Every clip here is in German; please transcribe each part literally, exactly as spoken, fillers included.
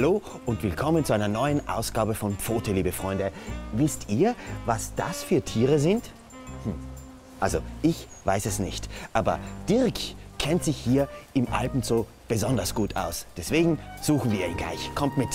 Hallo und willkommen zu einer neuen Ausgabe von Pfote, liebe Freunde. Wisst ihr, was das für Tiere sind? Hm. Also, ich weiß es nicht. Aber Dirk kennt sich hier im Alpenzoo besonders gut aus. Deswegen suchen wir ihn gleich. Kommt mit.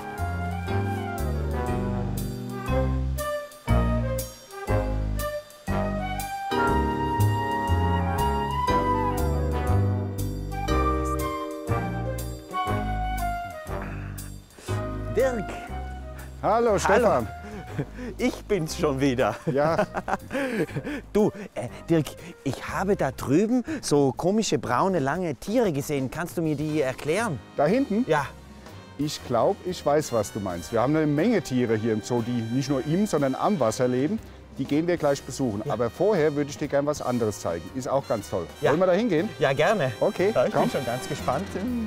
Dirk! Hallo Stefan! Hallo. Ich bin's schon wieder. Ja. Du, äh, Dirk, ich habe da drüben so komische, braune, lange Tiere gesehen. Kannst du mir die erklären? Da hinten? Ja. Ich glaube, ich weiß, was du meinst. Wir haben eine Menge Tiere hier im Zoo, die nicht nur im, sondern am Wasser leben. Die gehen wir gleich besuchen. Ja. Aber vorher würde ich dir gerne was anderes zeigen. Ist auch ganz toll. Ja. Wollen wir da hingehen? Ja, gerne. Okay, ja, ich komm. bin schon ganz gespannt.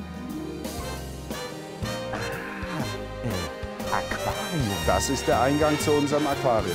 Aquarium. Das ist der Eingang zu unserem Aquarium.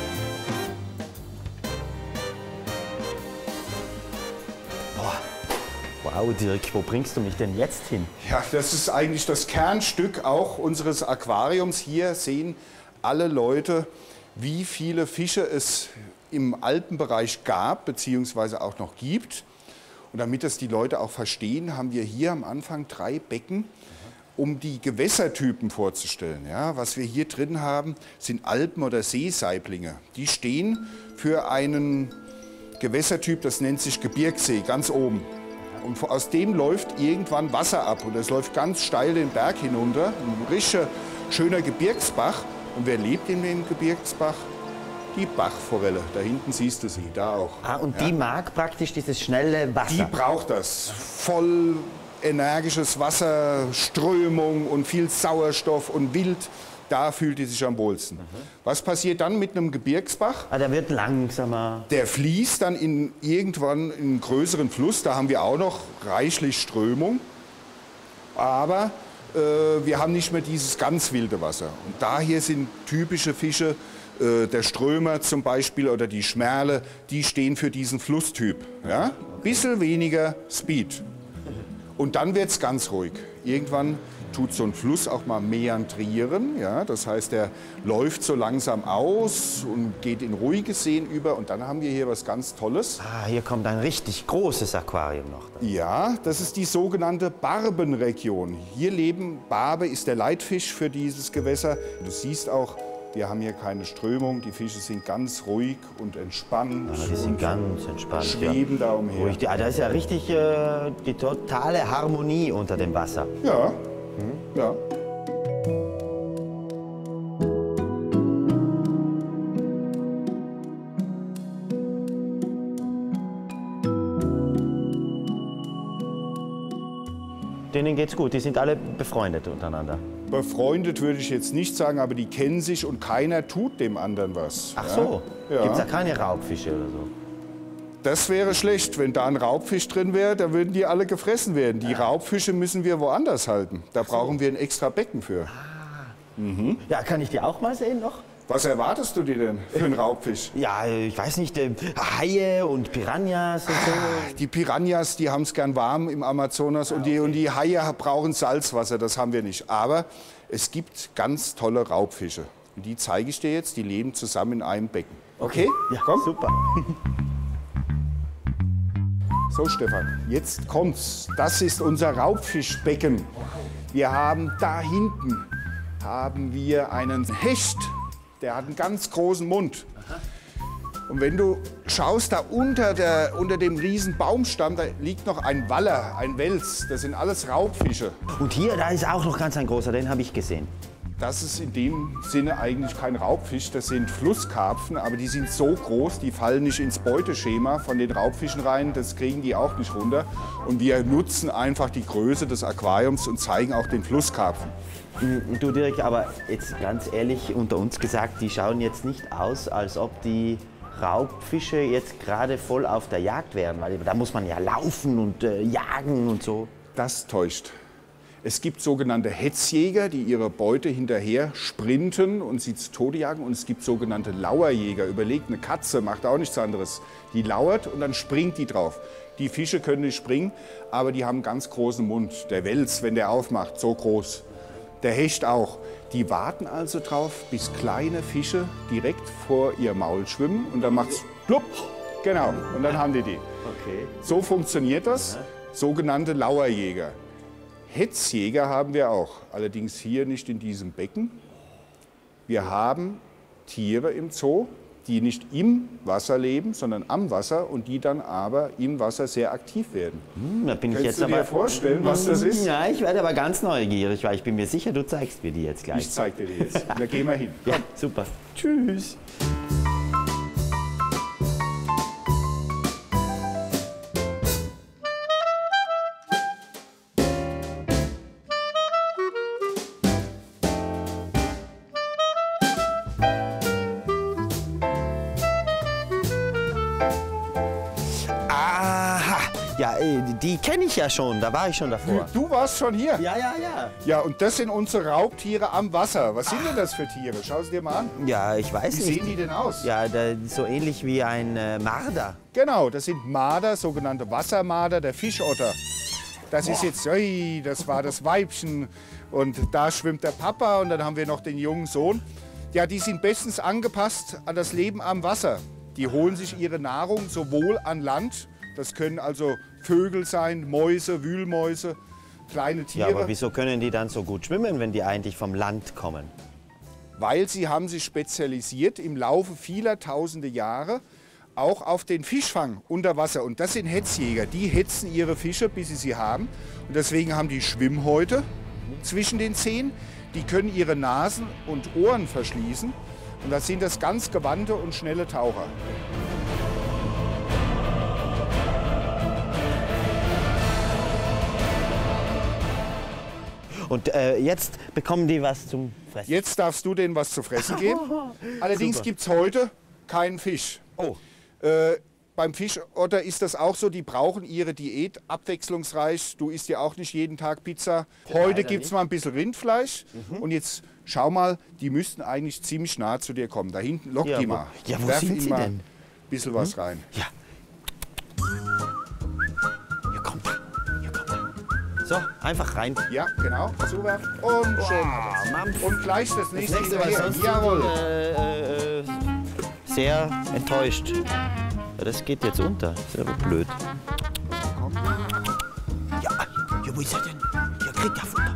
Wow, Dirk, wo bringst du mich denn jetzt hin? Ja, das ist eigentlich das Kernstück auch unseres Aquariums. Hier sehen alle Leute, wie viele Fische es im Alpenbereich gab bzw. auch noch gibt. Und damit das die Leute auch verstehen, haben wir hier am Anfang drei Becken, um die Gewässertypen vorzustellen. Ja, was wir hier drin haben, sind Alpen- oder Seesaiblinge. Die stehen für einen Gewässertyp, das nennt sich Gebirgssee, ganz oben. Und aus dem läuft irgendwann Wasser ab und es läuft ganz steil den Berg hinunter. Ein richtiger, schöner Gebirgsbach. Und wer lebt in dem Gebirgsbach? Die Bachforelle. Da hinten siehst du sie, da auch. Ah, und ja. Die mag praktisch dieses schnelle Wasser? Die braucht das. Voll energisches Wasser, Strömung und viel Sauerstoff und Wild, da fühlt die sich am wohlsten. Mhm. Was passiert dann mit einem Gebirgsbach? Ah, der wird langsamer. Der fließt dann in, irgendwann in einen größeren Fluss, da haben wir auch noch reichlich Strömung, aber äh, wir haben nicht mehr dieses ganz wilde Wasser. Und daher sind typische Fische, äh, der Strömer zum Beispiel oder die Schmerle, die stehen für diesen Flusstyp. Ja? Bisschen weniger Speed. Und dann wird es ganz ruhig. Irgendwann tut so ein Fluss auch mal meandrieren. Ja? Das heißt, er läuft so langsam aus und geht in ruhiges Seen über. Und dann haben wir hier was ganz Tolles. Ah, hier kommt ein richtig großes Aquarium noch. Ja, das ist die sogenannte Barbenregion. Hier leben, Barbe ist der Leitfisch für dieses Gewässer. Du siehst auch, wir haben hier keine Strömung, die Fische sind ganz ruhig und entspannt. Ja, die sind ganz entspannt. Schweben ja. da umher. Ruhig. Ah, da ist ja richtig äh, die totale Harmonie unter dem Wasser. Ja, hm? ja. Denen geht's gut, die sind alle befreundet untereinander. Befreundet würde ich jetzt nicht sagen, aber die kennen sich und keiner tut dem anderen was. Ach so, ja? Gibt's da keine Raubfische oder so? Das wäre schlecht. Wenn da ein Raubfisch drin wäre, dann würden die alle gefressen werden. Die Raubfische müssen wir woanders halten. Da so. brauchen wir ein extra Becken für. Ah. Mhm. Ja, kann ich die auch mal sehen noch? Was erwartest du dir denn für einen Raubfisch? Ja, ich weiß nicht, äh, Haie und Piranhas und so. Ah, die Piranhas, die haben es gern warm im Amazonas. Ah, und, die, okay. und die Haie brauchen Salzwasser, das haben wir nicht. Aber es gibt ganz tolle Raubfische. Und die zeige ich dir jetzt, die leben zusammen in einem Becken. Okay? Ja, komm. Super. So, Stefan, jetzt kommt's. Das ist unser Raubfischbecken. Wir haben da hinten haben wir einen Hecht. Der hat einen ganz großen Mund. Aha. Und wenn du schaust, da unter, der, unter dem riesen Baumstamm, da liegt noch ein Waller, ein Wels. Das sind alles Raubfische. Und hier, da ist auch noch ganz ein großer, den habe ich gesehen. Das ist in dem Sinne eigentlich kein Raubfisch, das sind Flusskarpfen, aber die sind so groß, die fallen nicht ins Beuteschema von den Raubfischen rein, das kriegen die auch nicht runter. Und wir nutzen einfach die Größe des Aquariums und zeigen auch den Flusskarpfen. Du Dirk, aber jetzt ganz ehrlich unter uns gesagt, die schauen jetzt nicht aus, als ob die Raubfische jetzt gerade voll auf der Jagd wären, weil da muss man ja laufen und äh, jagen und so. Das täuscht. Es gibt sogenannte Hetzjäger, die ihre Beute hinterher sprinten und sie zu Tode jagen. Und es gibt sogenannte Lauerjäger. Überlegt, eine Katze macht auch nichts anderes. Die lauert und dann springt die drauf. Die Fische können nicht springen, aber die haben einen ganz großen Mund. Der Wels, wenn der aufmacht, so groß. der Hecht auch. Die warten also drauf, bis kleine Fische direkt vor ihr Maul schwimmen und dann macht's plupp. Genau, und dann haben die die. Okay. So funktioniert das, sogenannte Lauerjäger. Hetzjäger haben wir auch, allerdings hier nicht in diesem Becken. Wir haben Tiere im Zoo, die nicht im Wasser leben, sondern am Wasser und die dann aber im Wasser sehr aktiv werden. Hm, da bin ich Kannst jetzt du dir aber vorstellen, was das ist? Ja, ich werde aber ganz neugierig, weil ich bin mir sicher, du zeigst mir die jetzt gleich. Ich zeig dir die jetzt. Da gehen wir hin. Ja, super. Tschüss. Ja, die kenne ich ja schon, da war ich schon davor. Du warst schon hier? Ja, ja, ja. Ja, und das sind unsere Raubtiere am Wasser. Was sind denn das für Tiere? Schau sie dir mal an. Ja, ich weiß Wie nicht. sehen die denn aus? Ja, da, so ähnlich wie ein äh, Marder. Genau, das sind Marder, sogenannte Wassermarder, der Fischotter. Das ist jetzt, ui, das war das Weibchen und da schwimmt der Papa und dann haben wir noch den jungen Sohn. Ja, die sind bestens angepasst an das Leben am Wasser. Die holen sich ihre Nahrung sowohl an Land, das können also Vögel sein, Mäuse, Wühlmäuse, kleine Tiere. Ja, aber wieso können die dann so gut schwimmen, wenn die eigentlich vom Land kommen? Weil sie haben sich spezialisiert im Laufe vieler tausende Jahre auch auf den Fischfang unter Wasser. Und das sind Hetzjäger, die hetzen ihre Fische, bis sie sie haben. Und deswegen haben die Schwimmhäute zwischen den Zehen. Die können ihre Nasen und Ohren verschließen. Und das sind das ganz gewandte und schnelle Taucher. Und äh, jetzt bekommen die was zum Fressen. Jetzt darfst du denen was zu fressen geben. Allerdings gibt es heute keinen Fisch. Oh. Äh, beim Fischotter ist das auch so, die brauchen ihre Diät abwechslungsreich. Du isst ja auch nicht jeden Tag Pizza. Heute gibt es mal ein bisschen Rindfleisch. Mhm. Und jetzt schau mal, die müssten eigentlich ziemlich nah zu dir kommen. Da hinten, lock Ja, die wo- mal. ja, wo Werf sind ihnen sie mal denn? ein bisschen was rein. Ja. Hier kommt er. Hier kommt er. So, einfach rein. Ja, genau. Zuwerfen und schon. Wow, Mampf. Und gleich das nächste, Das nächste Mal hinterher. sonst Jawohl. äh, äh, äh, sehr enttäuscht. Ja, das geht jetzt unter. Das ist aber blöd. Ja, ja, wo ist er denn? Ja, kriegt er Futter.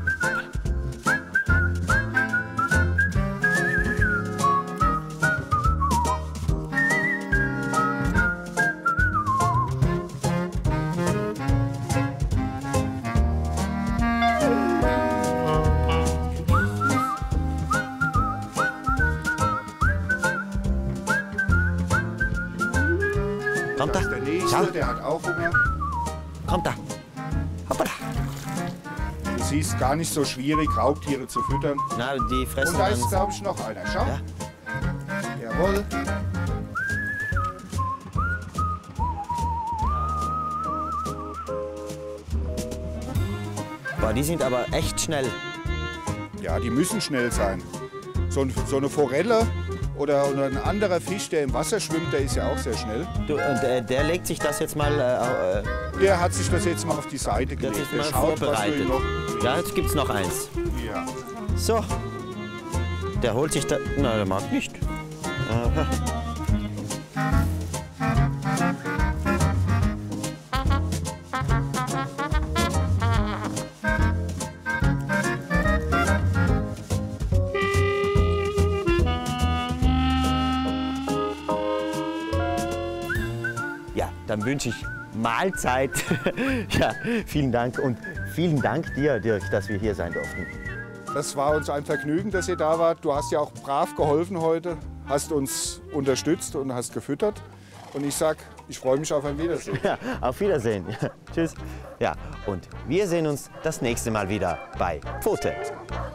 Kommt Das er? ist der nächste, Schau, der hat auch Hunger. kommt er. Hoppala. Du siehst, gar nicht so schwierig, Raubtiere zu füttern. Na, die fressen Und da dann... ist, glaube ich, noch einer. Schau. Ja. Jawohl. Boah, die sind aber echt schnell. Ja, die müssen schnell sein. So, ein, so eine Forelle oder, oder ein anderer Fisch, der im Wasser schwimmt, der ist ja auch sehr schnell. Du, und der, der legt sich das jetzt mal, äh, äh, Der hat sich das jetzt mal auf die Seite der hat gelegt. sich mal Der schaut, was du vorbereitet. ihm noch... Ja, jetzt gibt's noch eins. Ja. So. Der holt sich da... Na, der mag nicht. Aha. Ja, dann wünsche ich Mahlzeit. Ja, vielen Dank und vielen Dank dir, Dirk, dass wir hier sein durften. Das war uns ein Vergnügen, dass ihr da wart. Du hast ja auch brav geholfen heute, hast uns unterstützt und hast gefüttert. Und ich sag, ich freue mich auf ein Wiedersehen. Ja, auf Wiedersehen. Ja, tschüss. Ja, und wir sehen uns das nächste Mal wieder bei Pfote.